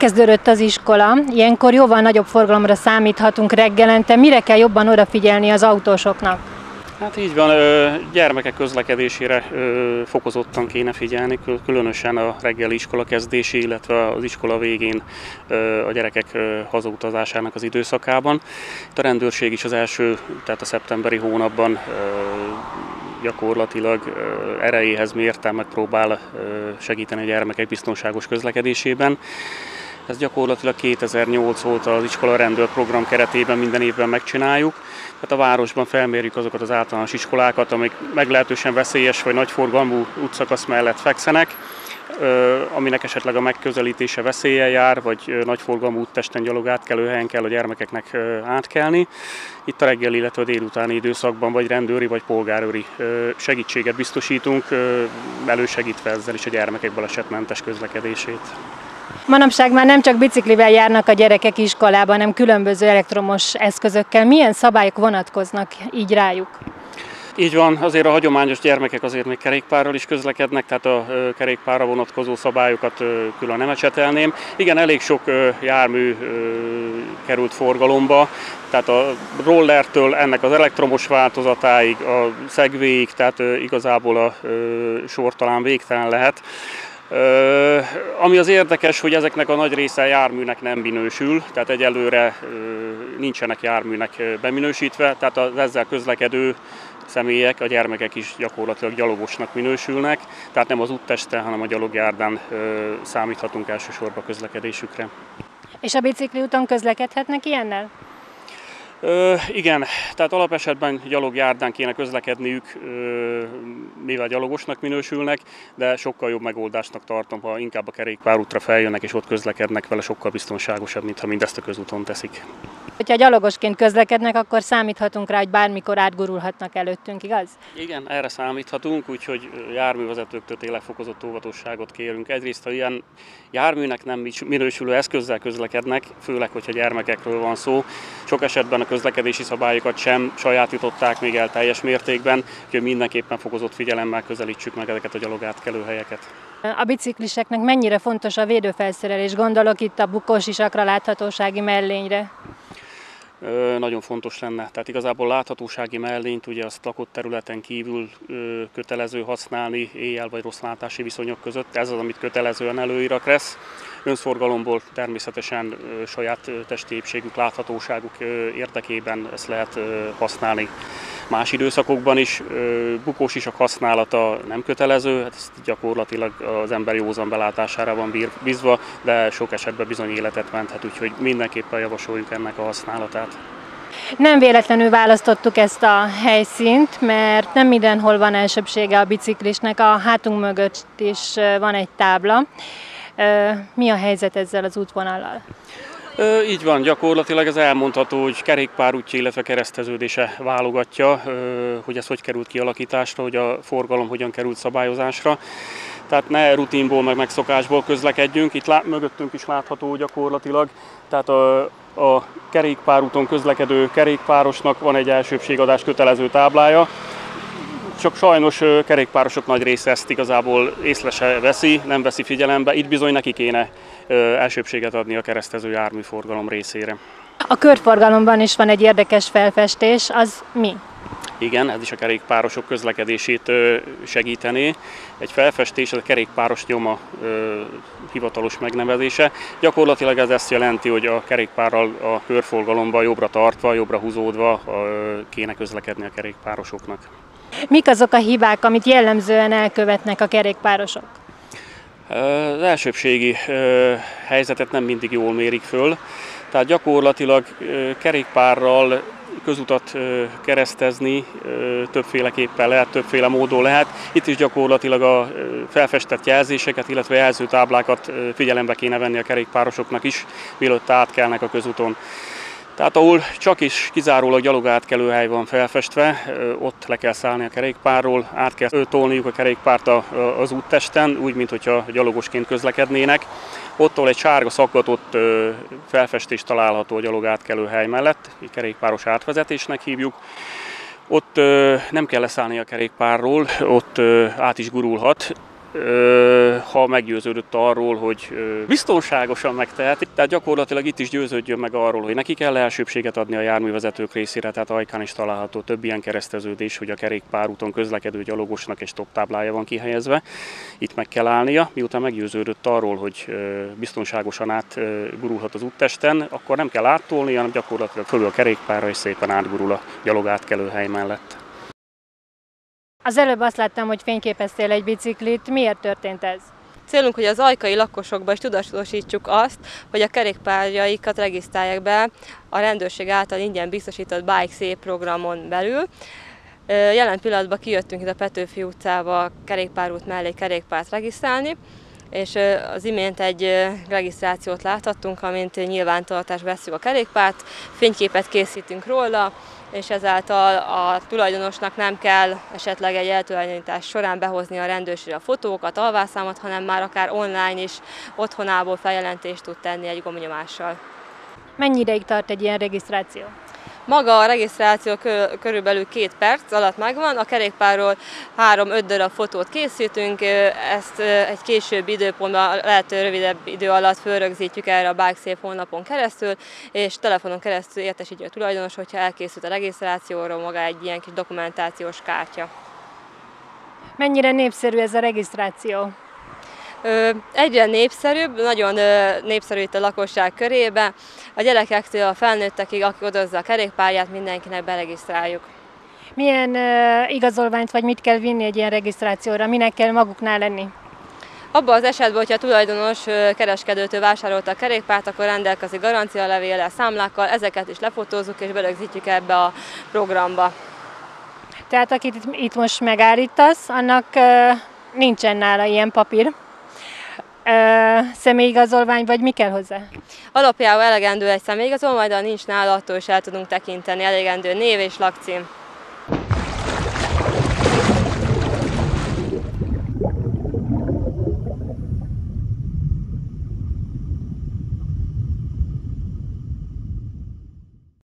Elkezdődött az iskola, ilyenkor jóval nagyobb forgalomra számíthatunk reggelente. Mire kell jobban odafigyelni az autósoknak? Hát így van, gyermekek közlekedésére fokozottan kéne figyelni, különösen a reggeli iskola kezdési, illetve az iskola végén a gyerekek hazautazásának az időszakában. Itt a rendőrség is az első, tehát a szeptemberi hónapban gyakorlatilag erejéhez mérten megpróbál segíteni a gyermekek biztonságos közlekedésében. Ezt gyakorlatilag 2008 óta az iskola rendőr program keretében minden évben megcsináljuk. Tehát a városban felmérjük azokat az általános iskolákat, amik meglehetősen veszélyes vagy nagyforgalmú útszakasz mellett fekszenek, aminek esetleg a megközelítése veszéllyel jár, vagy nagyforgalmú úttesten gyalog átkelőhelyen kell a gyermekeknek átkelni. Itt a reggel, illetve a délutáni időszakban vagy rendőri, vagy polgárőri segítséget biztosítunk, elősegítve ezzel is a gyermekek balesetmentes közlekedését. Manapság már nem csak biciklivel járnak a gyerekek iskolába, hanem különböző elektromos eszközökkel. Milyen szabályok vonatkoznak így rájuk? Így van, azért a hagyományos gyermekek azért még kerékpárral is közlekednek, tehát a kerékpárra vonatkozó szabályokat külön nem ecsetelném. Igen, elég sok jármű került forgalomba, tehát a rollertől ennek az elektromos változatáig, a Segwayig, tehát igazából a sor talán végtelen lehet. Ami az érdekes, hogy ezeknek a nagy része járműnek nem minősül, tehát egyelőre nincsenek járműnek beminősítve, tehát az ezzel közlekedő személyek, a gyermekek is gyakorlatilag gyalogosnak minősülnek, tehát nem az úttesten, hanem a gyalogjárdán számíthatunk elsősorban közlekedésükre. És a bicikli úton közlekedhetnek ilyennel? Igen, tehát alapesetben gyalogjárdán kéne közlekedniük, mivel gyalogosnak minősülnek, de sokkal jobb megoldásnak tartom, ha inkább a kerékpárútra feljönnek és ott közlekednek vele, sokkal biztonságosabb, mint ha mindezt a közúton teszik. Ha gyalogosként közlekednek, akkor számíthatunk rá, hogy bármikor átgurulhatnak előttünk, igaz? Igen, erre számíthatunk, úgyhogy járművezetőktől tényleg fokozott óvatosságot kérünk. Egyrészt, ha ilyen járműnek nem minősülő eszközzel közlekednek, főleg, hogyha gyermekekről van szó, sok esetben a közlekedési szabályokat sem sajátították még el teljes mértékben, úgyhogy mindenképpen fokozott figyelemmel közelítsük meg ezeket a gyalogátkelő helyeket. A bicikliseknek mennyire fontos a védőfelszerelés? Gondolok itt a bukósisakra, láthatósági mellényre. Nagyon fontos lenne. Tehát igazából láthatósági mellényt ugye azt lakott területen kívül kötelező használni éjjel vagy rosszlátási viszonyok között. Ez az, amit kötelezően előír a KRESZ. Önszorgalomból természetesen saját testi épségük, láthatóságuk érdekében ezt lehet használni más időszakokban is. Bukósisak használata nem kötelező, ezt gyakorlatilag az ember józan belátására van bízva, de sok esetben bizony életet menthet, úgyhogy mindenképpen javasoljuk ennek a használatát. Nem véletlenül választottuk ezt a helyszínt, mert nem mindenhol van elsőbbsége a biciklisnek, a hátunk mögött is van egy tábla. Mi a helyzet ezzel az útvonallal? Így van, gyakorlatilag ez elmondható, hogy kerékpárútja, illetve kereszteződése válogatja, hogy ez hogy került kialakításra, hogy a forgalom hogyan került szabályozásra. Tehát ne rutinból, meg megszokásból közlekedjünk, itt mögöttünk is látható gyakorlatilag. Tehát a kerékpárúton közlekedő kerékpárosnak van egy elsőbbségadás kötelező táblája, csak sajnos kerékpárosok nagy része ezt igazából észre se veszi, nem veszi figyelembe, itt bizony neki kéne elsőbbséget adni a keresztező járműforgalom részére. A körforgalomban is van egy érdekes felfestés, az mi? Igen, ez is a kerékpárosok közlekedését segítené. Egy felfestés, ez a kerékpáros nyoma hivatalos megnevezése. Gyakorlatilag ez azt jelenti, hogy a kerékpárral a körforgalomban jobbra tartva, jobbra húzódva kéne közlekedni a kerékpárosoknak. Mik azok a hibák, amit jellemzően elkövetnek a kerékpárosok? Az elsőbbségi helyzetet nem mindig jól mérik föl, tehát gyakorlatilag kerékpárral közutat keresztezni többféleképpen lehet, többféle módon lehet. Itt is gyakorlatilag a felfestett jelzéseket, illetve jelzőtáblákat figyelembe kéne venni a kerékpárosoknak is, mielőtt átkelnek a közúton. Tehát ahol csak is kizárólag gyalogátkelőhely van felfestve, ott le kell szállni a kerékpárról, át kell tolniuk a kerékpárt az úttesten, úgy, mintha gyalogosként közlekednének. Ottól egy sárga szaggatott felfestés található a gyalogátkelőhely mellett, egy kerékpáros átvezetésnek hívjuk. Ott nem kell leszállni a kerékpárról, ott át is gurulhat. ha meggyőződött arról, hogy biztonságosan megteheti. Tehát gyakorlatilag itt is győződjön meg arról, hogy neki kell elsőbséget adni a járművezetők részére, tehát Ajkán is található több ilyen kereszteződés, hogy a kerékpárúton közlekedő gyalogosnak egy stop táblája van kihelyezve. Itt meg kell állnia, miután meggyőződött arról, hogy biztonságosan átgurulhat az úttesten, akkor nem kell áttolni, hanem gyakorlatilag fölül a kerékpárra és szépen átgurul a gyalogátkelőhely mellett. Az előbb azt láttam, hogy fényképeztél egy biciklit. Miért történt ez? Célunk, hogy az ajkai lakosokban is tudatosítsuk azt, hogy a kerékpárjaikat regisztrálják be a rendőrség által ingyen biztosított Bike Safe programon belül. Jelen pillanatban kijöttünk itt a Petőfi utcába kerékpárút mellé kerékpárt regisztrálni, és az imént egy regisztrációt láthattunk, amint nyilvántartásba vesszük a kerékpárt, fényképet készítünk róla, és ezáltal a tulajdonosnak nem kell esetleg egy eltulajdonítás során behozni a rendőrségre a fotókat, alvásszámot, hanem már akár online is otthonából feljelentést tud tenni egy gombnyomással. Mennyi ideig tart egy ilyen regisztráció? Maga a regisztráció körülbelül 2 perc alatt megvan, a kerékpárról 3-5 darab fotót készítünk, ezt egy későbbi időpontban, lehet rövidebb idő alatt fölrögzítjük erre a Bike Safe honlapon keresztül, és telefonon keresztül értesítjük a tulajdonos, hogyha elkészült a regisztrációról maga egy ilyen kis dokumentációs kártya. Mennyire népszerű ez a regisztráció? Egyre népszerűbb, nagyon népszerű itt a lakosság körében. A gyerekektől a felnőttekig, aki odozza a kerékpárját, mindenkinek beregisztráljuk. Milyen igazolványt vagy mit kell vinni egy ilyen regisztrációra? Minek kell maguknál lenni? Abban az esetben, hogyha a tulajdonos kereskedőtől vásárolta a kerékpárt, akkor rendelkezik garancialevéllel, számlákkal, ezeket is lefotózzuk és berögzítjük ebbe a programba. Tehát akit itt most megállítasz, annak nincsen nála ilyen papír. Személyigazolvány, vagy mi kell hozzá? Alapjában elegendő egy személyigazolvány, de ha nincs nála, attól is el tudunk tekinteni, elegendő név és lakcím.